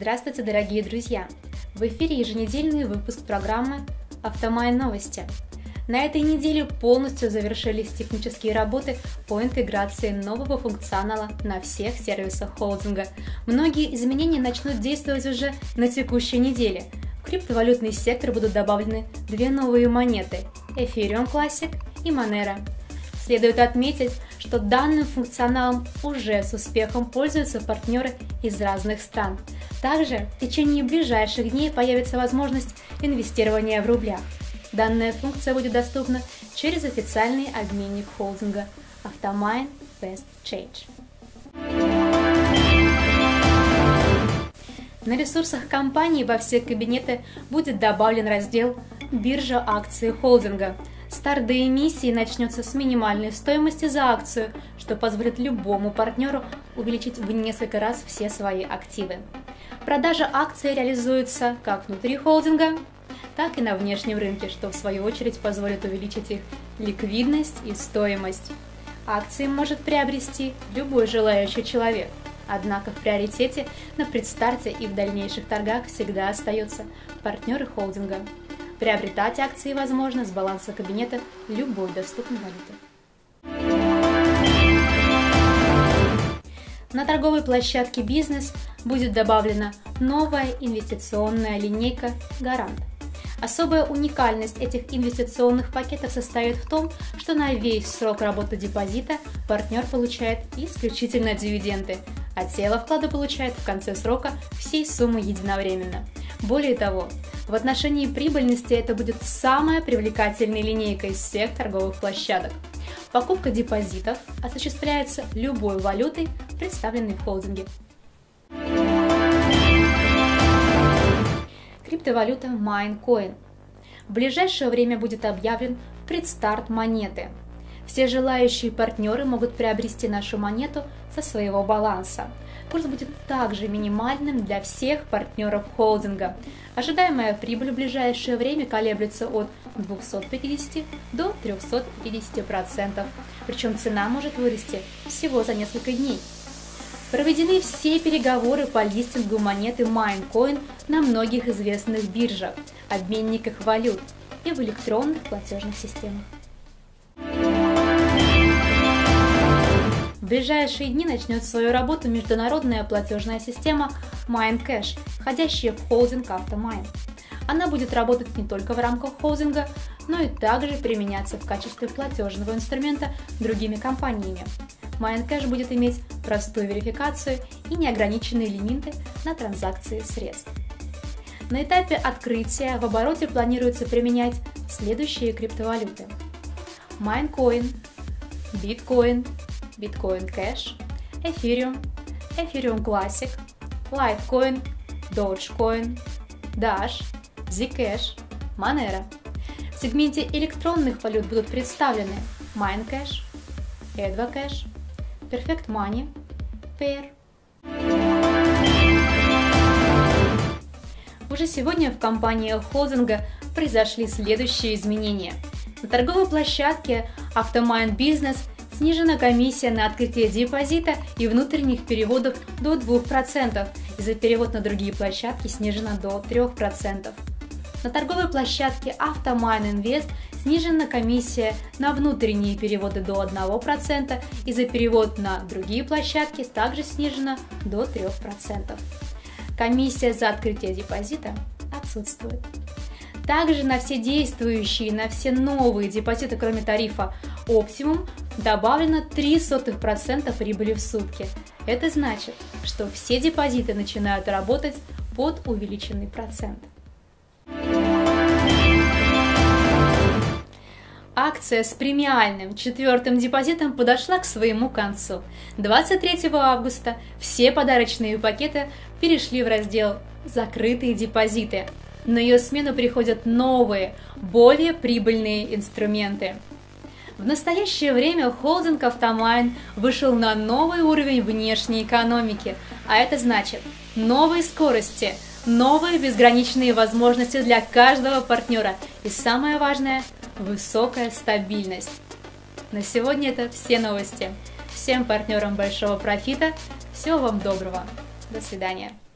Здравствуйте, дорогие друзья! В эфире еженедельный выпуск программы «Автомайн новости». На этой неделе полностью завершились технические работы по интеграции нового функционала на всех сервисах холдинга. Многие изменения начнут действовать уже на текущей неделе. В криптовалютный сектор будут добавлены две новые монеты – Ethereum Classic и Monero. Следует отметить, что данным функционалом уже с успехом пользуются партнеры из разных стран. Также в течение ближайших дней появится возможность инвестирования в рублях. Данная функция будет доступна через официальный обменник холдинга Автомайн Best Change. На ресурсах компании во все кабинеты будет добавлен раздел «Биржа акций холдинга». Старт до эмиссии начнется с минимальной стоимости за акцию, что позволит любому партнеру увеличить в несколько раз все свои активы. Продажа акций реализуется как внутри холдинга, так и на внешнем рынке, что в свою очередь позволит увеличить их ликвидность и стоимость. Акции может приобрести любой желающий человек, однако в приоритете на предстарте и в дальнейших торгах всегда остаются партнеры холдинга. Приобретать акции возможно с баланса кабинета любой доступной валюты. На торговой площадке «Бизнес» будет добавлена новая инвестиционная линейка «Гарант». Особая уникальность этих инвестиционных пакетов состоит в том, что на весь срок работы депозита партнер получает исключительно дивиденды, а тело вклада получает в конце срока всей суммы единовременно. Более того, в отношении прибыльности это будет самая привлекательная линейка из всех торговых площадок. Покупка депозитов осуществляется любой валютой, представленной в холдинге. Криптовалюта Майнкоин. В ближайшее время будет объявлен предстарт монеты. Все желающие партнеры могут приобрести нашу монету со своего баланса. Курс будет также минимальным для всех партнеров холдинга. Ожидаемая прибыль в ближайшее время колеблется от 250 до 350%, причем цена может вырасти всего за несколько дней. Проведены все переговоры по листингу монеты Майнкоин на многих известных биржах, обменниках валют и в электронных платежных системах. В ближайшие дни начнет свою работу международная платежная система MineCash, входящая в холдинг Автомайн. Она будет работать не только в рамках холдинга, но и также применяться в качестве платежного инструмента другими компаниями. MineCash будет иметь простую верификацию и неограниченные лимиты на транзакции средств. На этапе открытия в обороте планируется применять следующие криптовалюты: Майнкоин, Биткоин, Bitcoin Cash, Ethereum, Ethereum Classic, Litecoin, Dogecoin, Dash, Zcash, Monero. В сегменте электронных валют будут представлены MineCash, EdvaCash, Perfect Money, Pair. Уже сегодня в компаниях холдинга произошли следующие изменения. На торговой площадке Автомайн Бизнес снижена комиссия на открытие депозита и внутренних переводов до 2%, и за перевод на другие площадки снижена до 3%. На торговой площадке Автомайн Инвест снижена комиссия на внутренние переводы до 1%, и за перевод на другие площадки также снижена до 3%. Комиссия за открытие депозита отсутствует. Также на все действующие, на все новые депозиты, кроме тарифа Optimum, добавлено 0,03% прибыли в сутки. Это значит, что все депозиты начинают работать под увеличенный процент. Акция с премиальным 4-м депозитом подошла к своему концу. 23 августа все подарочные пакеты перешли в раздел «Закрытые депозиты». На ее смену приходят новые, более прибыльные инструменты. В настоящее время холдинг Автомайн вышел на новый уровень внешней экономики, а это значит новые скорости, новые безграничные возможности для каждого партнера и, самое важное, высокая стабильность. На сегодня это все новости. Всем партнерам большого профита, всего вам доброго. До свидания.